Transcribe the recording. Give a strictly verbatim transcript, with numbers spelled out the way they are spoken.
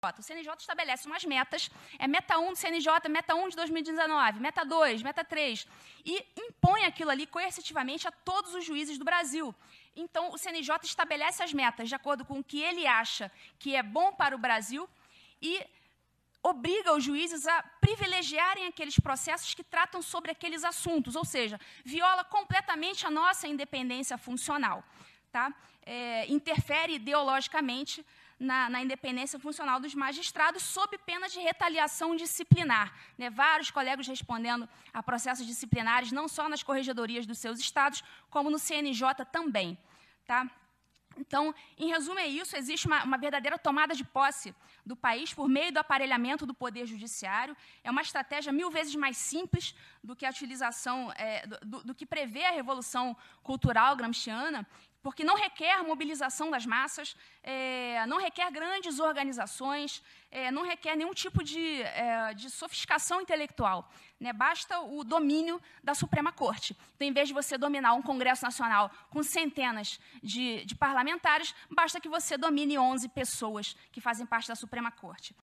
O C N J estabelece umas metas, é meta um do C N J, meta um de dois mil e dezenove, meta dois, meta três, e impõe aquilo ali coercitivamente a todos os juízes do Brasil. Então, o C N J estabelece as metas de acordo com o que ele acha que é bom para o Brasil e obriga os juízes a privilegiarem aqueles processos que tratam sobre aqueles assuntos, ou seja, viola completamente a nossa independência funcional, tá? É, interfere ideologicamente na, na independência funcional dos magistrados, sob pena de retaliação disciplinar. Né? Vários colegas respondendo a processos disciplinares, não só nas corregedorias dos seus estados, como no C N J também. Tá? Então, em resumo, é isso. Existe uma, uma verdadeira tomada de posse do país por meio do aparelhamento do Poder Judiciário. É uma estratégia mil vezes mais simples do que a utilização, é, do, do que prevê a Revolução Cultural gramsciana, porque não requer mobilização das massas, é, não requer grandes organizações, é, não requer nenhum tipo de, é, de sofisticação intelectual. Né? Basta o domínio da Suprema Corte. Então, em vez de você dominar um Congresso Nacional com centenas de, de parlamentares, basta que você domine onze pessoas que fazem parte da Suprema Corte.